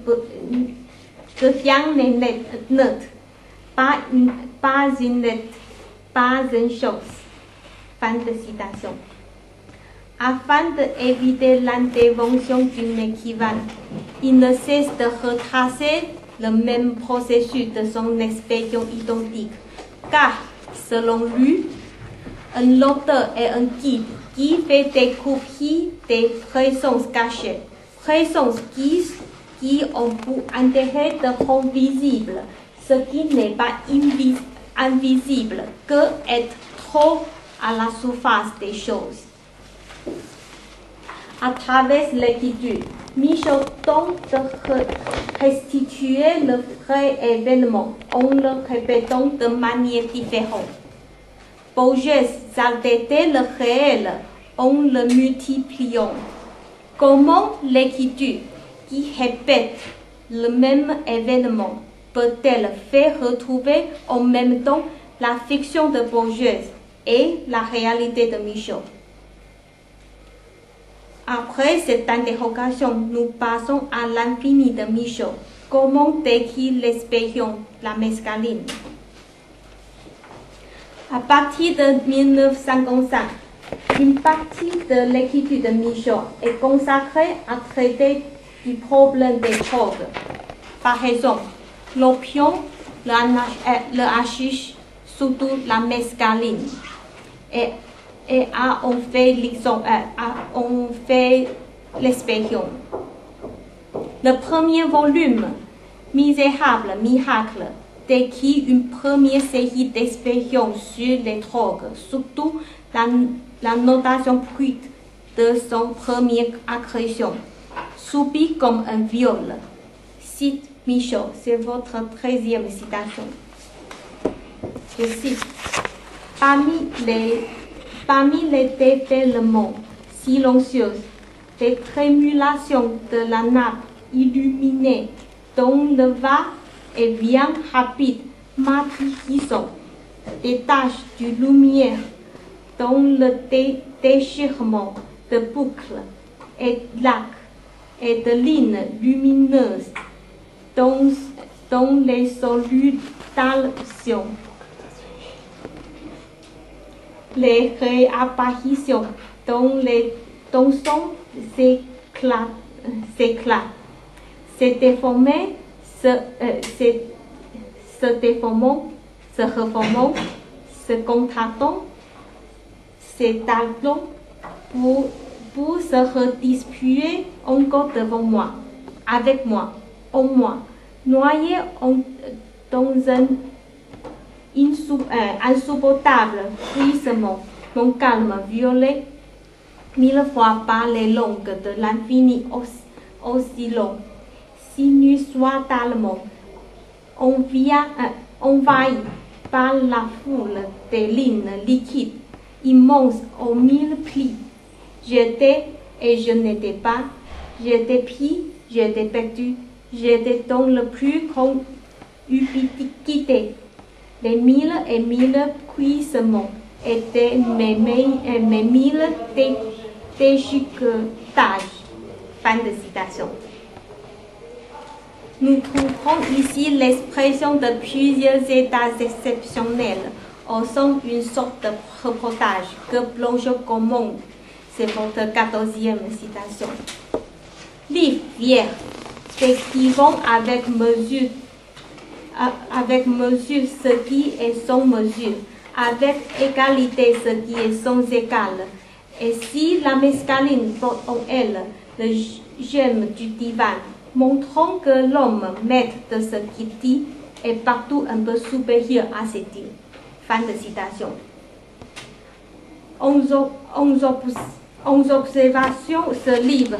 [SPEAKER 2] n'est neutre, pas une lettre, pas une chose. » Fin de citation. Afin d'éviter l'intervention d'une écrivain, il ne cesse de retracer le même processus de son expérience identique, car, selon lui, un auteur est un guide qui fait découvrir des présence cachées, présence qui ont pour intérêt de rendre visible ce qui n'est pas invisible, que être trop à la surface des choses. À travers l'écriture, Michel tente de restituer le vrai événement en le répétant de manière différente. Borges altère le réel en le multipliant. Comment l'écriture, qui répète le même événement, peut-elle faire retrouver en même temps la fiction de Borges et la réalité de Michel? Après cette interrogation, nous passons à l'infini de Michel. Comment décrire l'expérience, la mescaline? À partir de 1955, une partie de l'écriture de Michel est consacrée à traiter du problème des drogues. Par exemple, l'opium, le hashish, surtout la mescaline. Et on fait l'expérience. Le premier volume, Misérable Miracle, décrit une première série d'expériences sur les drogues, surtout la notation brute de son première agression, subie comme un viol. Cite Michel, c'est votre 13e citation. Je cite, Parmi les déferlements silencieux, les trémulations de la nappe illuminée, dont le va-et-vient rapide matrixant, des taches de lumière, dont le déchirement de boucles et d'arcs et de lignes lumineuses, dont les solutations, les réapparitions dont sont s'éclatent, se déformant, se reformant, se contractant, s'étalant pour se redistribuer encore devant moi, avec moi, en moi, noyé dans un insupportable frisement, mon calme violé 1000 fois par les longues de l'infini oscillant, sinusoidellement, envahi par la foule des lignes liquides, immenses aux 1000 plis. J'étais et je n'étais pas, j'étais pris, j'étais perdu, j'étais dans le plus grand ubiquité. Les 1000 et 1000 cuissements étaient mes 1000 déchiquetages. Fin de citation. Nous trouvons ici l'expression de plusieurs états exceptionnels au sein d'une sorte de reportage que Blanchot commande. C'est votre 14e citation. Livre vierge, décrivant avec mesure ce qui est sans mesure, avec égalité ce qui est sans égal. Et si la mescaline porte en elle le germe du divin, montrant que l'homme, maître de ce qu'il dit, est partout un peu supérieur à ses dires. Fin de citation. 11 observations ce livre.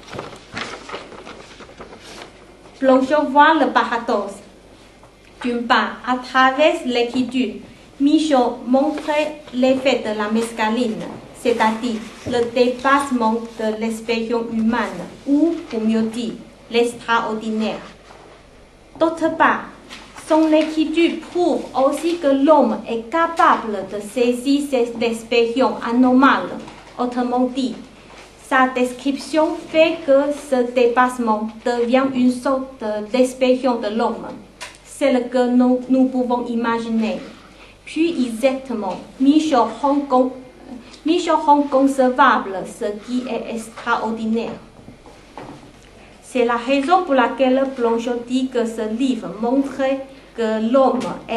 [SPEAKER 2] Blanchot voit le paradoxe. D'une part, à travers l'écriture, Michaud montrait l'effet de la mescaline, c'est-à-dire le dépassement de l'expression humaine, ou, pour mieux dire, l'extraordinaire. D'autre part, son écriture prouve aussi que l'homme est capable de saisir cette expression anormale. Autrement dit, sa description fait que ce dépassement devient une sorte d'expression de l'homme. C'est ce que nous pouvons imaginer. Puis exactement, Michaud rend concevable ce qui est extraordinaire. C'est la raison pour laquelle Blanchot dit que ce livre montre que l'homme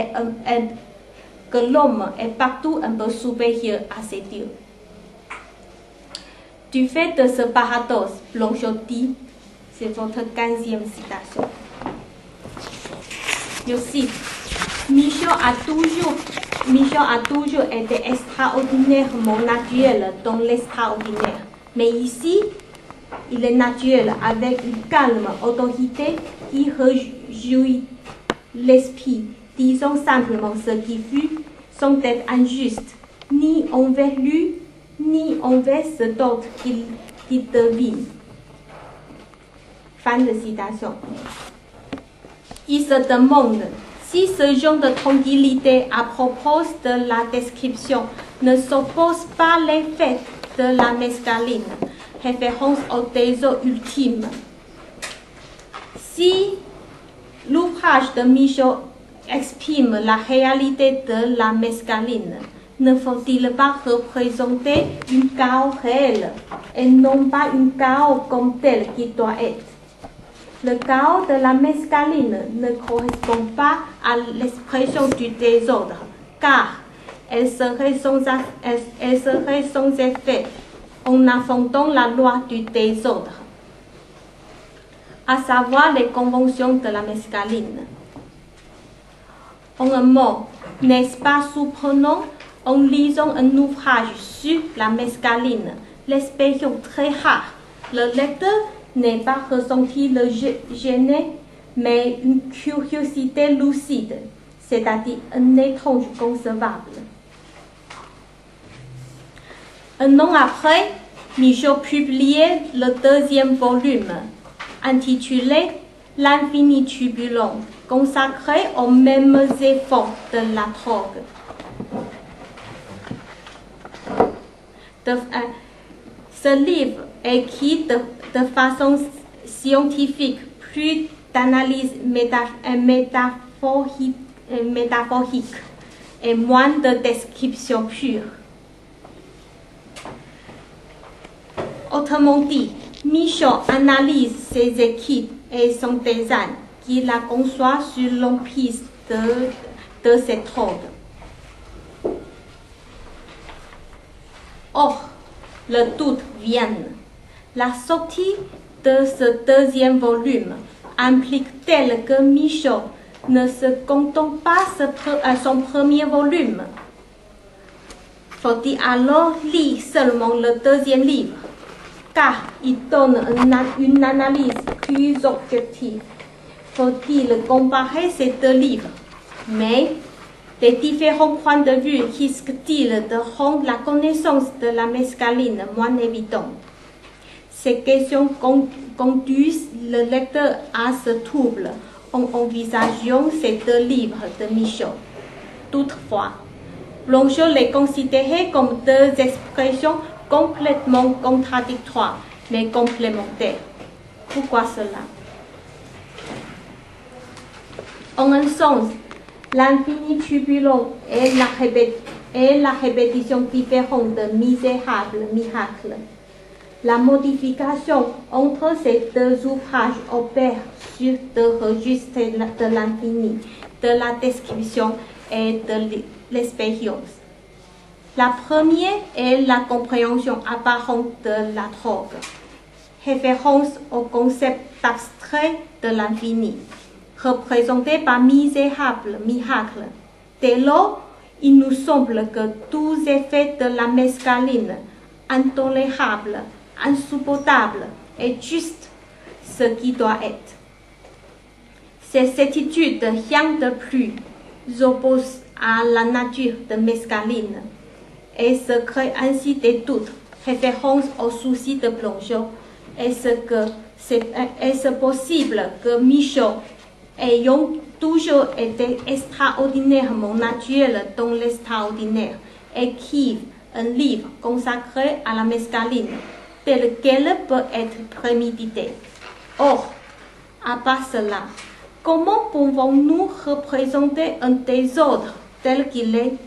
[SPEAKER 2] est partout un peu supérieur à ses dieux. Du fait de ce paradoxe, Blanchot dit, c'est votre 15e citation. Je cite, Michaud a toujours été extraordinairement naturel dans l'extraordinaire. Mais ici, il est naturel avec une calme autorité qui réjouit l'esprit, disons simplement ce qui fut, sans être injuste, ni envers lui, ni envers cet autre qui devine. Fin de citation. Il se demande si ce genre de tranquillité à propos de la description ne s'oppose pas l'effet de la mescaline, référence au désordre ultime. Si l'ouvrage de Michaud exprime la réalité de la mescaline, ne faut-il pas représenter une chaos réelle et non pas une chaos comme telle qui doit être? Le chaos de la mescaline ne correspond pas à l'expression du désordre, car elle serait sans effet en affrontant la loi du désordre, à savoir les conventions de la mescaline. En un mot, n'est-ce pas surprenant, en lisant un ouvrage sur la mescaline, l'expression très rare, le lecteur n'est pas ressenti le gêné, mais une curiosité lucide, c'est-à-dire un étrange concevable. Un an après, Michaud publiait le 2e volume, intitulé L'infini turbulent, consacré aux mêmes efforts de la drogue. Ce livre, écrit de façon scientifique, plus d'analyse métaphorique et moins de description pure. Autrement dit, Michaud analyse ses équipes et son design, qui la conçoit sur l'emprise de cette drogue. Or, le doute vient. La sortie de ce 2e volume implique-t-elle que Michaud ne se contente pas à son 1er volume? Faut-il alors lire seulement le 2e livre, car il donne une analyse plus objective? Faut-il comparer ces 2 livres? Mais les différents points de vue risquent-ils de rendre la connaissance de la mescaline moins évidente? Ces questions conduisent le lecteur à ce trouble en envisageant ces 2 livres de Michaud. Toutefois, Blanchot les considérait comme 2 expressions complètement contradictoires, mais complémentaires. Pourquoi cela? En un sens, l'infini turbulent est la répétition différente de misérable miracle. La modification entre ces 2 ouvrages opère sur 2 registres de l'infini, de la description et de l'expérience. La première est la compréhension apparente de la drogue, référence au concept abstrait de l'infini, représenté par misérable miracle. Dès lors, il nous semble que tous les effets de la mescaline, intolérables, insupportables, est juste ce qui doit être. Ces certitudes, rien de plus, s'opposent à la nature de mescaline et se créent ainsi des doutes, référence au souci de Blanchot. Est-ce possible que Michaud, ayant toujours été extraordinairement naturel dans l'extraordinaire, écrive un livre consacré à la mescaline, tel qu'elle peut être préméditée? Or, à part cela, comment pouvons-nous représenter un désordre tel qu'il est?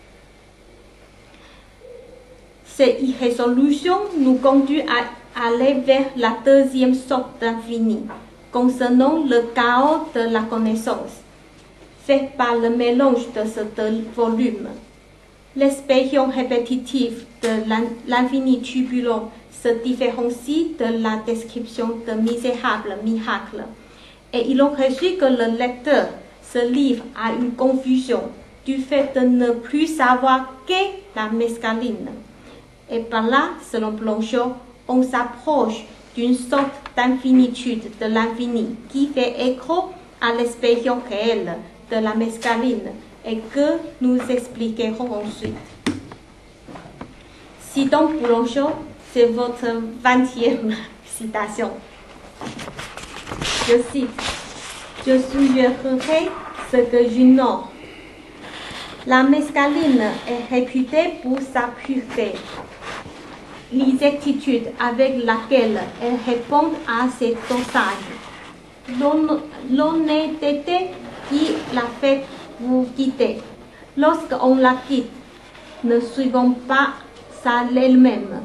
[SPEAKER 2] Ces irrésolutions nous conduisent à aller vers la deuxième sorte d'infini, concernant le chaos de la connaissance, fait par le mélange de ces deux volumes. L'expérience répétitive de l'infini turbulent se différencie de la description de misérable miracle, et il en résulte que le lecteur se livre à une confusion du fait de ne plus savoir qu'est la mescaline. Et par là, selon Blanchot, on s'approche d'une sorte d'infinitude de l'infini qui fait écho à l'expérience réelle de la mescaline et que nous expliquerons ensuite. Citons Blanchot, c'est votre 20e citation. Je cite: « Je suggérerai ce que j'ignore. La mescaline est réputée pour sa pureté, l'exactitude avec laquelle elle répond à ses dosages, l'honnêteté qui la fait vous quitter. Lorsqu'on la quitte, ne suivons pas ça elle-même,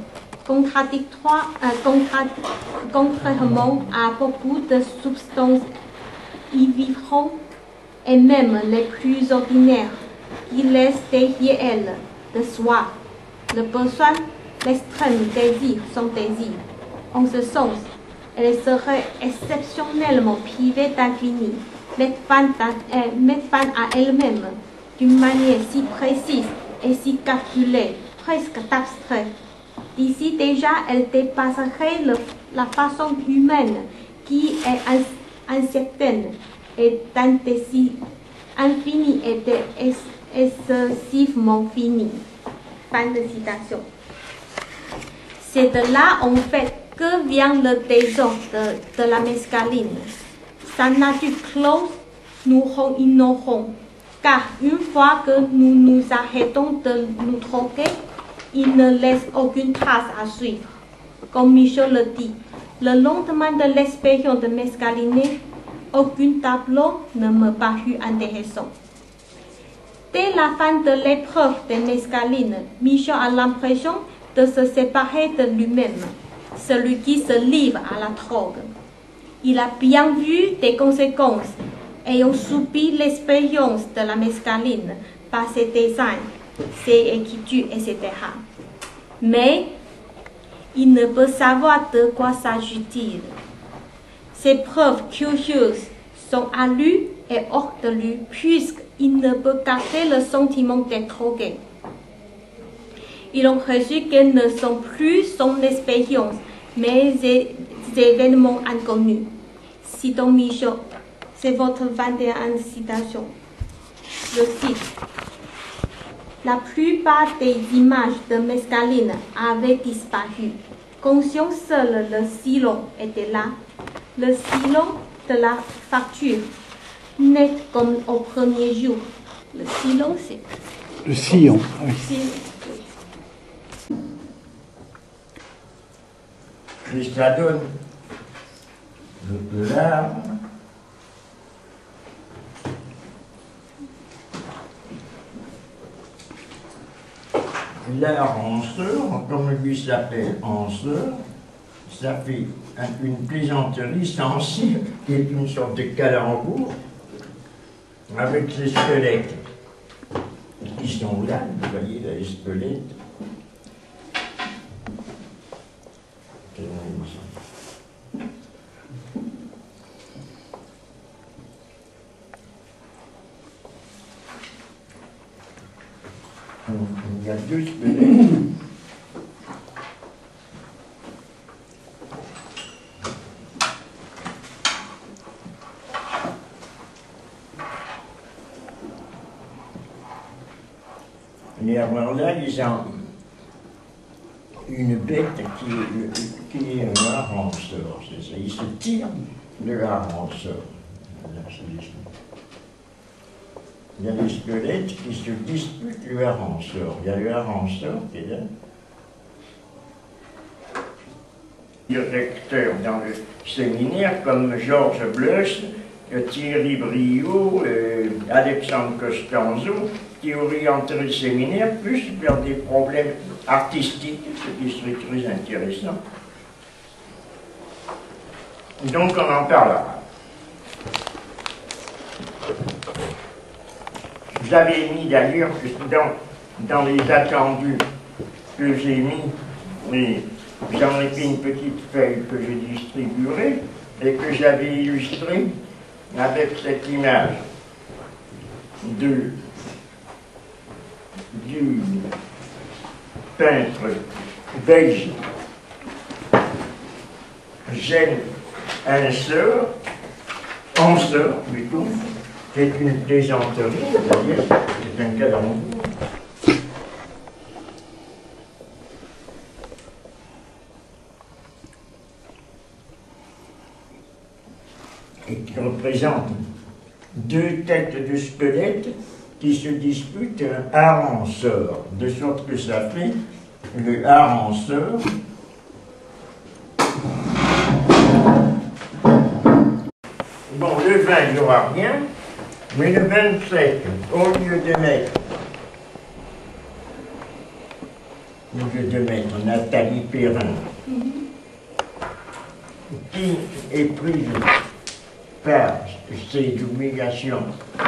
[SPEAKER 2] contrairement à beaucoup de substances y vivront, et même les plus ordinaires, qui laissent derrière elles le soif, le besoin, l'extrême désir sans désir. En ce sens, elle serait exceptionnellement privée d'infini, mettre fin à elle-même d'une manière si précise et si calculée, presque abstraite. D'ici déjà, elle dépasserait la façon humaine qui est incertaine et infinie et excessivement finie. » Fin de citation. C'est de là, en fait, que vient le désordre de la mescaline. Sa nature close nous rend ignorants, car une fois que nous nous arrêtons de nous droguer, il ne laisse aucune trace à suivre. Comme Michaud le dit, le lendemain de l'expérience de mescaline, aucun tableau ne me parut intéressant. Dès la fin de l'épreuve de mescaline, Michaud a l'impression de se séparer de lui-même, celui qui se livre à la drogue. Il a bien vu des conséquences, ayant subi l'expérience de la mescaline par ses dessins, ses écritures, etc. Mais il ne peut savoir de quoi s'agit-il. Ces preuves curieuses sont à lui et hors de lui, puisqu'il ne peut garder le sentiment d'être drogué. Il en résulte qu'elles ne sont plus son expérience, mais des événements inconnus. Citons Michaud, c'est votre 21e citation. Je cite: « La plupart des images de mescaline avaient disparu. Conscient seul le sillon était là, le sillon de la facture, net comme au premier jour. » Le sillon, c'est...
[SPEAKER 3] Le sillon, oui.
[SPEAKER 1] Et ça donne l'art en sort, comme lui s'appelle en sort, ça fait une plaisanterie sensible qui est une sorte de calembour avec ses squelettes. sont là, vous voyez, la Espelette. Il y a 2 Spelettes. Et alors là, ils ont une bête qui est un hareng-sort, c'est ça. Ils se tirent le hareng-sort. Il y a les squelettes qui se disputent le hareng-sort. Il y a le hareng-sort qui est là. Directeur dans le séminaire comme Georges Bleuss, Thierry Briot, Alexandre Costanzo, qui orientaient le séminaire plus vers des problèmes artistiques, ce qui serait très intéressant. Donc on en parlera. J'avais mis d'ailleurs, dans les attendus que j'ai mis, j'en ai fait une petite feuille que je distribuerai et que j'avais illustrée avec cette image du peintre belge Jean Anseur, plutôt, c'est une plaisanterie, c'est-à-dire c'est un calembour. Et qui représente 2 têtes de squelettes qui se disputent un hareng-sort, de sorte que ça fait le hareng-sort. Bon, le vin, il n'y aura rien, mais le 27, au lieu de mettre Nathalie Perrin, qui est prise par ces obligations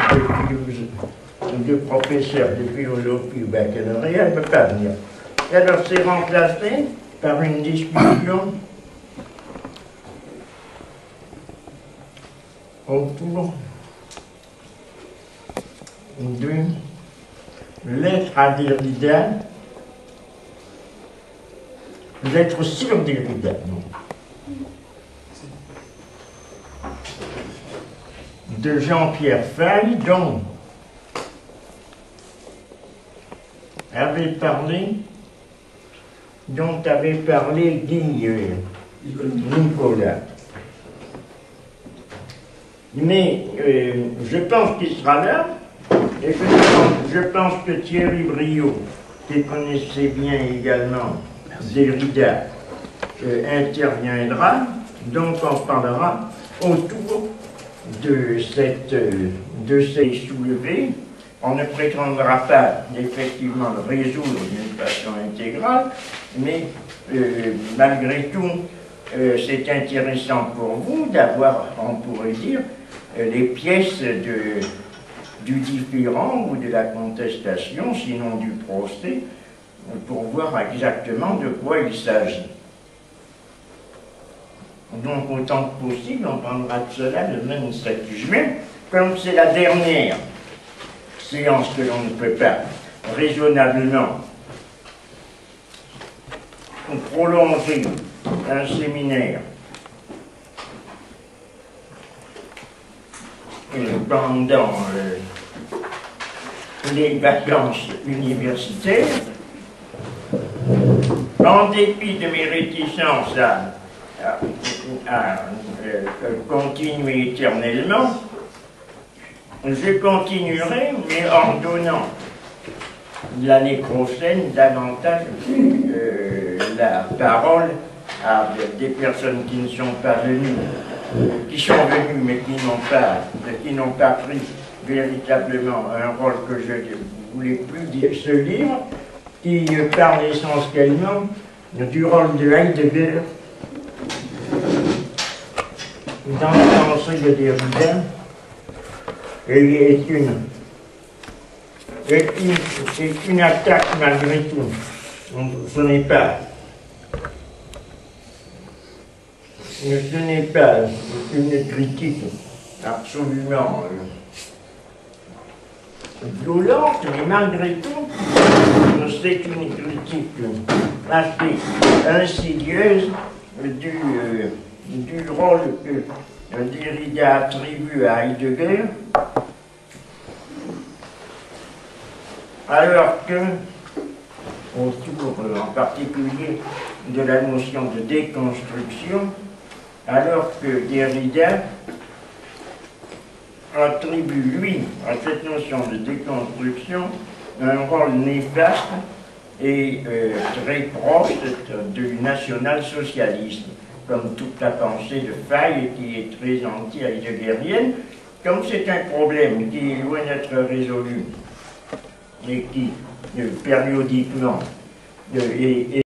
[SPEAKER 1] de professeur de philosophie au baccalauréat, elle ne peut pas venir. Alors c'est remplacé par une discussion autour d'une lettre à Derrida, lettre sur Derrida, non, de Jean-Pierre Faye, dont avait parlé Guy Nicolas. Mais je pense qu'il sera là, et je pense que Thierry Briot, qui connaissait bien également Derrida, interviendra, donc on parlera autour de ces soulevés. On ne prétendra pas effectivement le résoudre d'une façon intégrale, mais malgré tout, c'est intéressant pour vous d'avoir, on pourrait dire, les pièces du différend ou de la contestation, sinon du procès, pour voir exactement de quoi il s'agit. Donc, autant que possible, on parlera de cela le 27 juin, comme c'est la dernière séance que l'on ne peut pas raisonnablement prolonger un séminaire pendant les vacances universitaires, en dépit de mes réticences à continuer éternellement, je continuerai, mais en donnant l'année prochaine davantage la parole à des personnes qui ne sont pas venues, qui sont venues mais qui n'ont pas pris véritablement un rôle que je ne voulais plus dire. Ce livre qui parle essentiellement du rôle de Heidegger dans la pensée de Derrida, et est est une attaque malgré tout. Ce n'est pas une critique absolument violente, mais malgré tout, c'est une critique assez insidieuse du rôle que Derrida attribue à Heidegger, alors que, autour en particulier de la notion de déconstruction, alors que Derrida attribue, lui, à cette notion de déconstruction, un rôle néfaste et très proche du national-socialisme, comme toute la pensée de Faye qui est très anti-heideggerienne, comme c'est un problème qui est loin d'être résolu et qui, périodiquement, est